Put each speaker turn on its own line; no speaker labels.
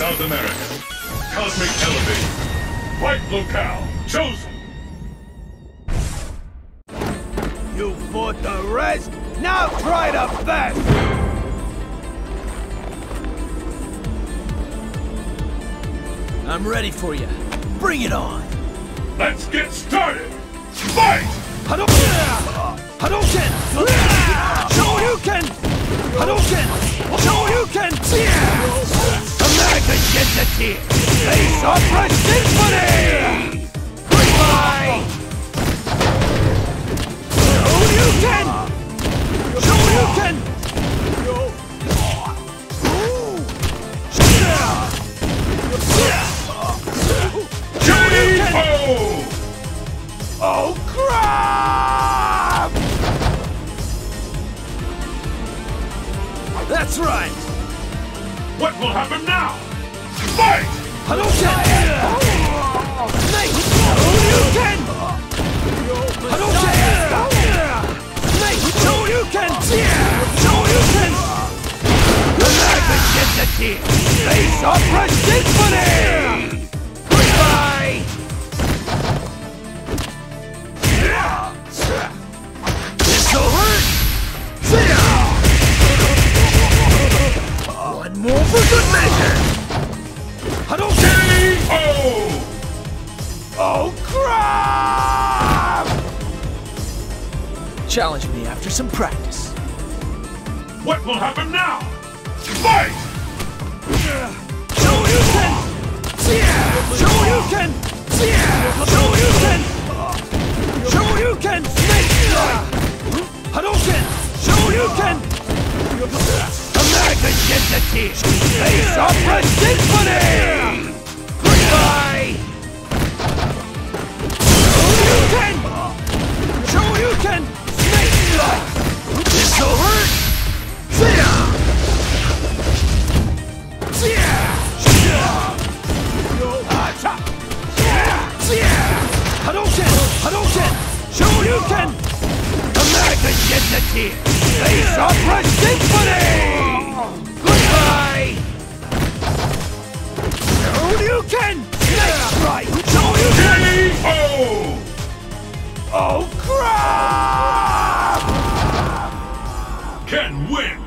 South America. Cosmic elevate. Fight locale chosen.
You fought the rest. Now try the best. I'm ready for you. Bring it on.
Let's get started. Fight!
Hadouken! Hadouken! Shoryuken! Hadouken! Shoryuken! America's entity! Face off Red Symphony! Goodbye! Shoryuken! Shoryuken!
Shoryuken!
Oh crap! That's right!
What will happen now? Fight!
Hadouken! Snake! Shoryuken! Hadouken! Snake! Shoryuken! Shoryuken! American entity! Face Opera Symphony! Goodbye! This'll hurt! One more for good measure! Hadouken! Oh crap! Challenge me after some practice.
What will happen now? Fight!
Shoryuken! Shoryuken! Shoryuken! Shoryuken! Snake! Hadouken! Shoryuken! American entity! Face Opera Symphony! Goodbye! Shoryuken! Shoryuken! Snake! This'll hurt! Hadouken! Hadouken! Shoryuken! American entity! Face Opera Symphony! Goodbye! Shoryuken! Snake strike! Shoryuken! Oh crap!
Can win!